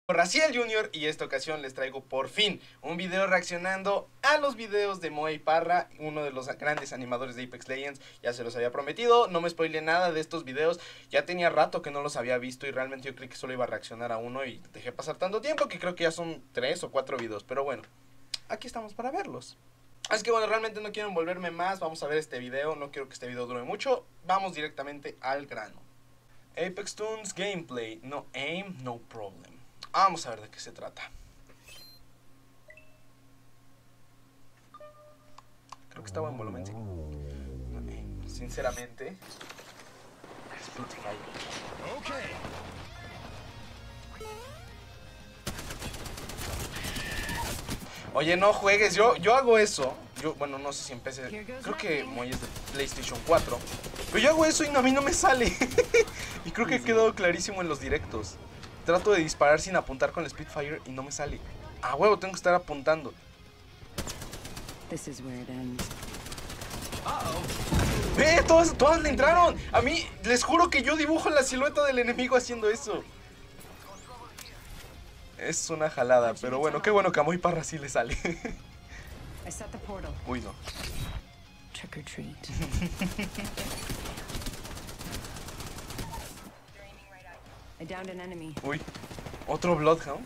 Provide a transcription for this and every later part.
Raciel Jr. y esta ocasión les traigo por fin un video reaccionando a los videos de Moe Parra, uno de los grandes animadores de Apex Legends. Ya se los había prometido, no me spoilé nada de estos videos, ya tenía rato que no los había visto y realmente yo creí que solo iba a reaccionar a uno y dejé pasar tanto tiempo que creo que ya son 3 o 4 videos, pero bueno, aquí estamos para verlos. Así que bueno, realmente no quiero envolverme más, vamos a ver este video, no quiero que este video dure mucho, vamos directamente al grano. Apex Tunes Gameplay, no aim, no problem. Vamos a ver de qué se trata. Creo que está buen volumen, sí. Sinceramente. Oye, no juegues, yo hago eso. Bueno, no sé si empecé. Creo que Moy es de PlayStation 4. Pero yo hago eso y a mí no me sale. Y creo que quedó clarísimo en los directos. Trato de disparar sin apuntar con el Spitfire y no me sale. A huevo, tengo que estar apuntando. ¡Ve! Todas le entraron. A mí, les juro que yo dibujo la silueta del enemigo haciendo eso. Es una jalada, pero bueno, qué bueno que a Moy Parra sí le sale. Uy, no. Uy, otro Bloodhound.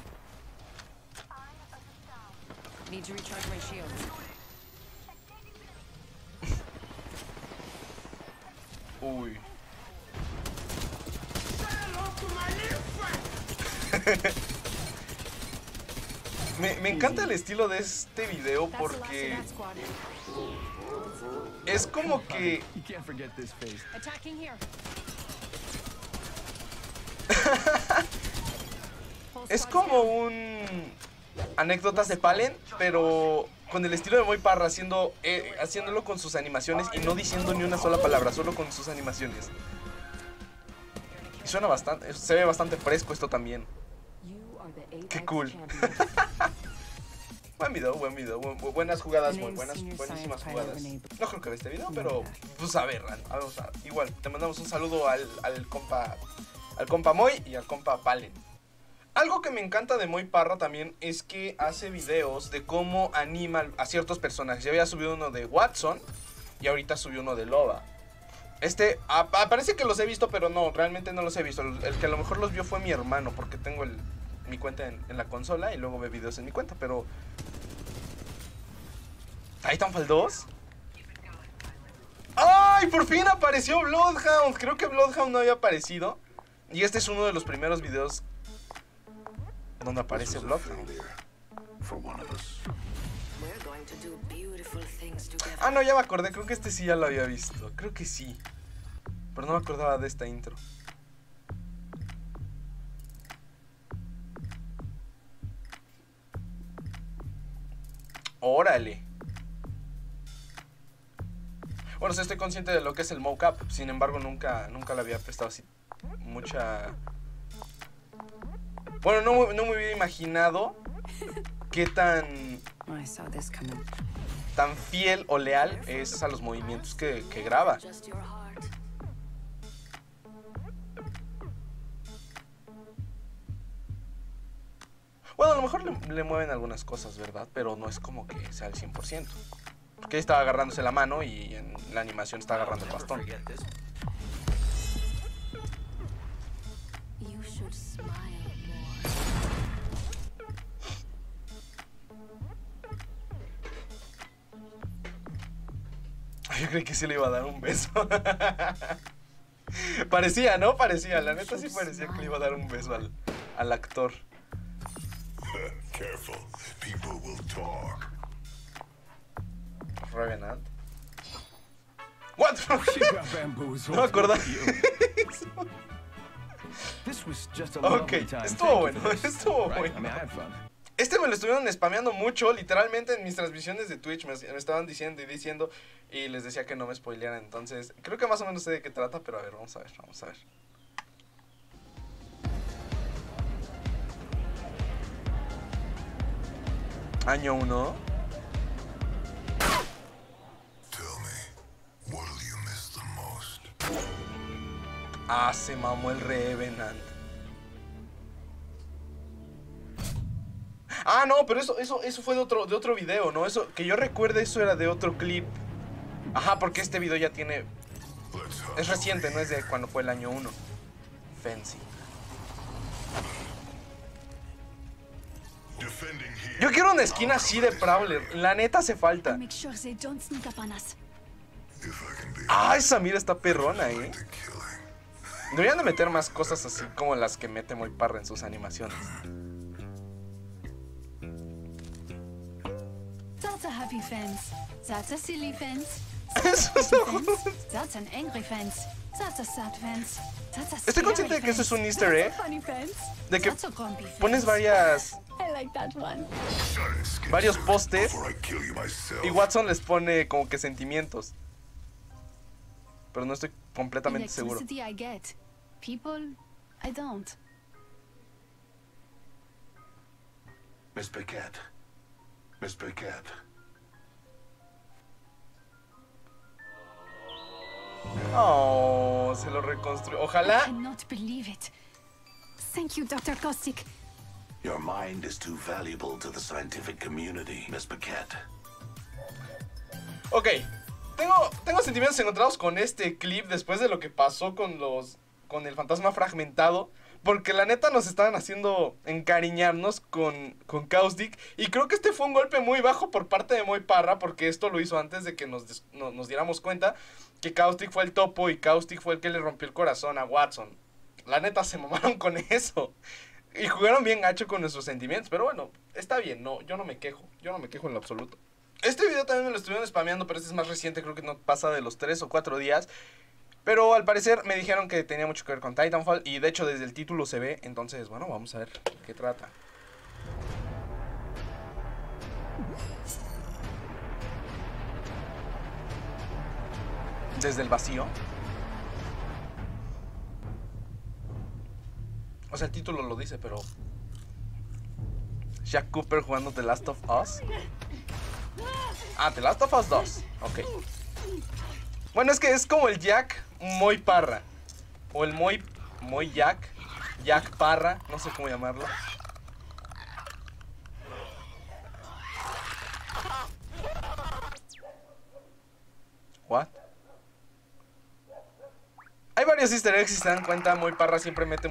Uy. Me encanta el estilo de este video porque es como que es como un anécdotas de Palen, pero con el estilo de Moy Parra, haciéndolo con sus animaciones y no diciendo ni una sola palabra, solo con sus animaciones. Y suena bastante, se ve bastante fresco esto también. Qué cool. Buen video, buenas jugadas, buenísimas jugadas. No creo que vea este video, pero pues a ver, igual, te mandamos un saludo al compa Moy y al compa Palen. Algo que me encanta de Moy Parra también es que hace videos de cómo anima a ciertos personajes. Ya había subido uno de Watson y ahorita subió uno de Loba. Parece que los he visto, pero no, realmente no los he visto. El que a lo mejor los vio fue mi hermano, porque tengo mi cuenta en la consola y luego ve videos en mi cuenta, pero... ¿Titanfall 2? ¡Ay! Por fin apareció Bloodhound. Creo que Bloodhound no había aparecido. Y este es uno de los primeros videos donde aparece Bloodhound. Ah, no, ya me acordé. Creo que este sí ya lo había visto. Creo que sí. Pero no me acordaba de esta intro. ¡Órale! Bueno, sí estoy consciente de lo que es el mocap. Sin embargo, nunca le había prestado así mucha... Bueno, no me hubiera imaginado qué tan fiel o leal es a los movimientos que graba. Bueno, a lo mejor le mueven algunas cosas, ¿verdad? Pero no es como que sea al 100%. Porque ahí estaba agarrándose la mano y en la animación está agarrando el bastón. Yo creí que sí le iba a dar un beso. Parecía, ¿no? Parecía, la neta sí parecía que le iba a dar un beso al actor. Careful, people will talk. Revenant. What? No me acordaba. Ok, estuvo bueno. Este me lo estuvieron spameando mucho, literalmente en mis transmisiones de Twitch me estaban diciendo y les decía que no me spoilearan. Entonces, creo que más o menos sé de qué trata, pero a ver, vamos a ver. Año 1. Ah, se mamó el Revenant. Ah, no, pero eso fue de otro video, ¿no? Eso, que yo recuerde, eso era de otro clip. Ajá, porque este video ya tiene... Es reciente, no es de cuando fue el año 1. Fancy. Yo quiero una skin así de Prowler. La neta hace falta. Ah, esa mira está perrona, Deberían de meter más cosas así como las que mete Moy Parra en sus animaciones. That's a happy fence. That's a silly fence. That's an angry fence. That's a sad fence. Estoy consciente de que eso es un easter egg. De que pones varios postes y Watson les pone como que sentimientos. Pero no estoy completamente seguro. People, I don't. Miss Paquette. Miss Paquette. Oh, se lo reconstruyó. Ojalá. I cannot believe it. Thank you, Dr. Caustic. Your mind is too valuable to the scientific community, Miss Paquette. Ok, tengo sentimientos encontrados con este clip después de lo que pasó con el fantasma fragmentado. Porque la neta nos estaban haciendo encariñarnos con Caustic. Y creo que este fue un golpe muy bajo por parte de Moy Parra. Porque esto lo hizo antes de que nos diéramos cuenta que Caustic fue el topo y Caustic fue el que le rompió el corazón a Watson. La neta se mamaron con eso. Y jugaron bien gacho con nuestros sentimientos. Pero bueno, está bien, no, yo no me quejo. Yo no me quejo en lo absoluto. Este video también me lo estuvieron spameando, pero este es más reciente. Creo que no pasa de los 3 o 4 días. Pero al parecer me dijeron que tenía mucho que ver con Titanfall. Y de hecho desde el título se ve. Entonces, bueno, vamos a ver qué trata. Desde el vacío. O sea, el título lo dice, pero... Jack Cooper jugando The Last of Us. Ah, The Last of Us 2. Ok. Bueno, es que es como el Jack Moy Parra. O el Moy Jack. Jack Parra. No sé cómo llamarlo. What? Hay varios easter eggs, si se dan cuenta. Moy Parra siempre mete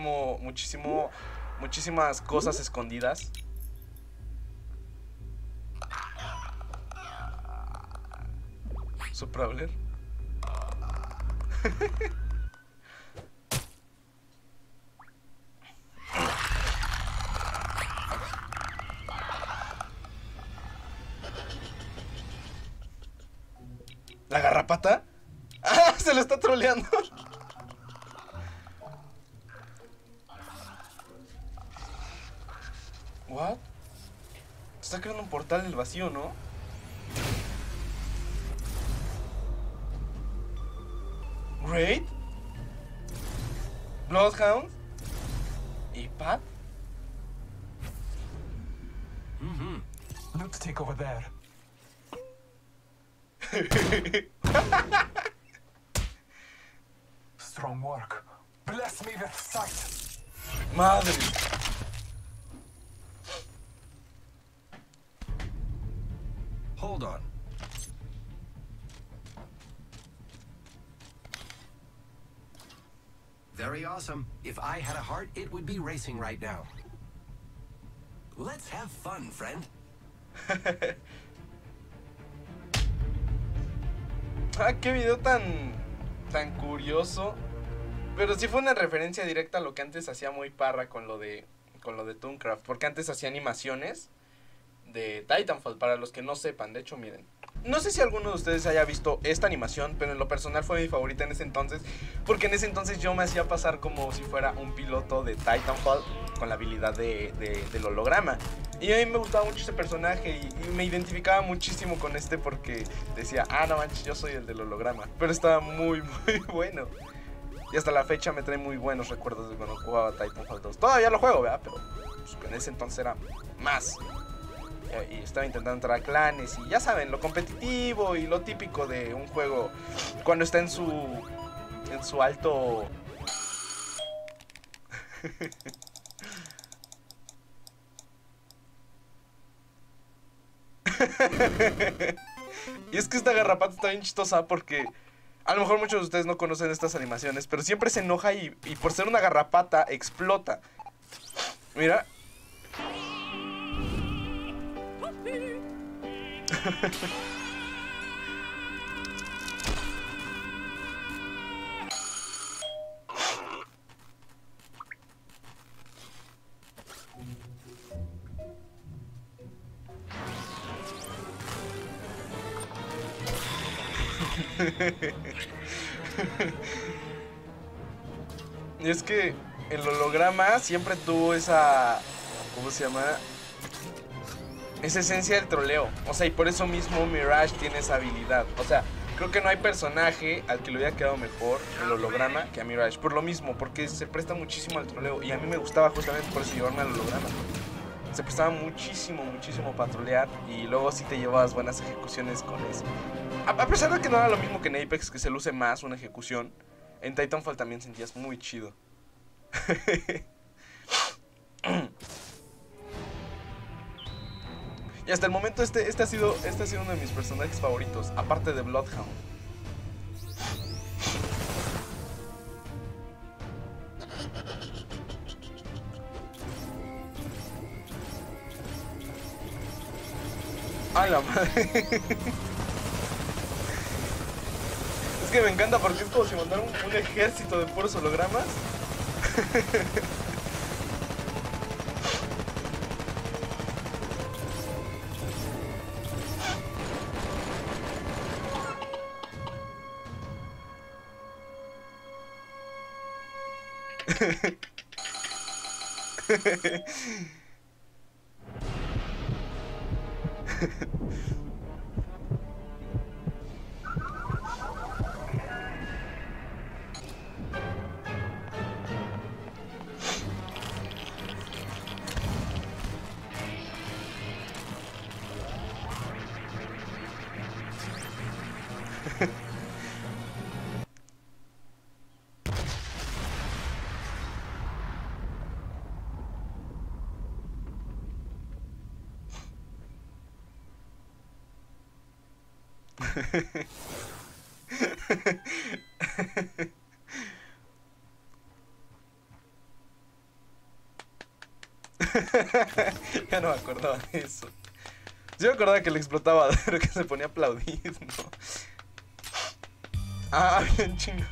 muchísimas cosas escondidas. Su Prowler. ¿La garrapata? ¡Ah! Se lo está troleando. ¿What? Está creando un portal en el vacío, ¿no? Great. Bloodhound. ¿Y Pat? Let's take over there. Strong work. Bless me with sight. Madre. Hold on. Very awesome. If I had a heart, it would be racing right now. Let's have fun, friend. Ah, qué video tan curioso. Pero sí fue una referencia directa a lo que antes hacía Moy Parra con lo de Tooncraft. Porque antes hacía animaciones de Titanfall, para los que no sepan. De hecho, miren. No sé si alguno de ustedes haya visto esta animación, pero en lo personal fue mi favorita en ese entonces. Porque en ese entonces yo me hacía pasar como si fuera un piloto de Titanfall con la habilidad del holograma. Y a mí me gustaba mucho ese personaje y me identificaba muchísimo con este porque decía, ah, no manches, yo soy el del holograma. Pero estaba muy, muy bueno. Y hasta la fecha me trae muy buenos recuerdos de cuando jugaba Titanfall 2. Todavía lo juego, ¿verdad? Pero pues, en ese entonces era más. Y estaba intentando entrar a clanes y ya saben, lo competitivo y lo típico de un juego cuando está en su alto... Y es que esta garrapata está bien chistosa porque a lo mejor muchos de ustedes no conocen estas animaciones, pero siempre se enoja y por ser una garrapata explota. Mira. Y es que el holograma siempre tuvo esa... ¿Cómo se llama? Esa esencia del troleo. O sea, y por eso mismo Mirage tiene esa habilidad. O sea, creo que no hay personaje al que le hubiera quedado mejor el holograma que a Mirage. Por lo mismo, porque se presta muchísimo al troleo. Y a mí me gustaba justamente por eso llevarme al holograma. Se prestaba muchísimo para trolear. Y luego sí te llevabas buenas ejecuciones con eso. A pesar de que no era lo mismo que en Apex, que se luce más una ejecución, en Titanfall también sentías muy chido. Y hasta el momento este ha sido uno de mis personajes favoritos, aparte de Bloodhound. ¡A la madre! Es que me encanta porque es como si mandaran un ejército de puros hologramas. Ya no me acordaba de eso. Sí me acordaba que le explotaba, pero que se ponía a aplaudir, ¿no? Ah, bien chingos.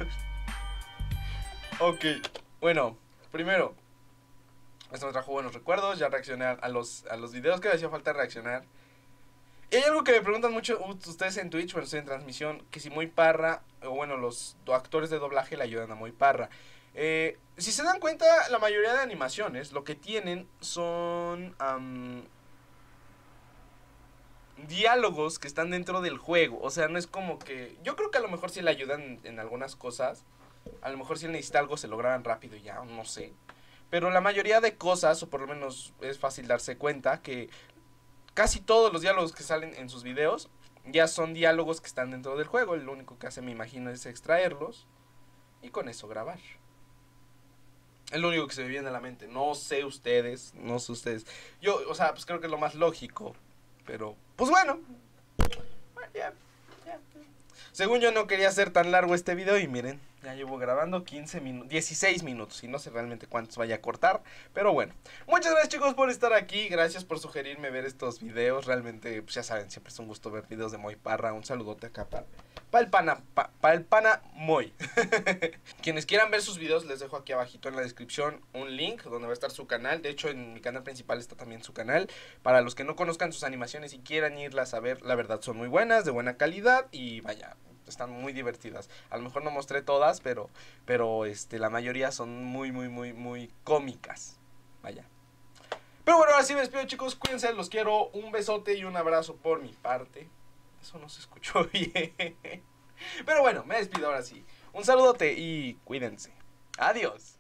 Ok, bueno, primero, esto me trajo buenos recuerdos. Ya reaccioné a los videos que me hacía falta reaccionar. Y hay algo que me preguntan mucho ustedes en Twitch cuando estoy en transmisión, que si Moy Parra, o bueno, los actores de doblaje le ayudan a Moy Parra. Si se dan cuenta, la mayoría de animaciones lo que tienen son diálogos que están dentro del juego. O sea, no es como que... Yo creo que a lo mejor sí le ayudan en algunas cosas. A lo mejor si él necesita algo se lo graban rápido y ya, no sé. Pero la mayoría de cosas, o por lo menos es fácil darse cuenta, que casi todos los diálogos que salen en sus videos ya son diálogos que están dentro del juego. Lo único que hace, me imagino, es extraerlos y con eso grabar. Es lo único que se me viene a la mente. No sé ustedes. Yo, o sea, pues creo que es lo más lógico. Pero, pues bueno. Ya. Según yo no quería hacer tan largo este video y miren, ya llevo grabando 16 minutos y no sé realmente cuántos vaya a cortar, pero bueno. Muchas gracias chicos por estar aquí, gracias por sugerirme ver estos videos, realmente pues ya saben, siempre es un gusto ver videos de Moy Parra. Un saludote acá para el pana Moy. Quienes quieran ver sus videos les dejo aquí abajito en la descripción un link donde va a estar su canal. De hecho en mi canal principal está también su canal. Para los que no conozcan sus animaciones y quieran irlas a ver, la verdad son muy buenas, de buena calidad y vaya, están muy divertidas. A lo mejor no mostré todas, pero la mayoría son muy cómicas. Vaya. Pero bueno, ahora sí me despido chicos, cuídense, los quiero, un besote y un abrazo por mi parte. Eso no se escuchó bien. Pero bueno, me despido ahora sí. Un saludote y cuídense. Adiós.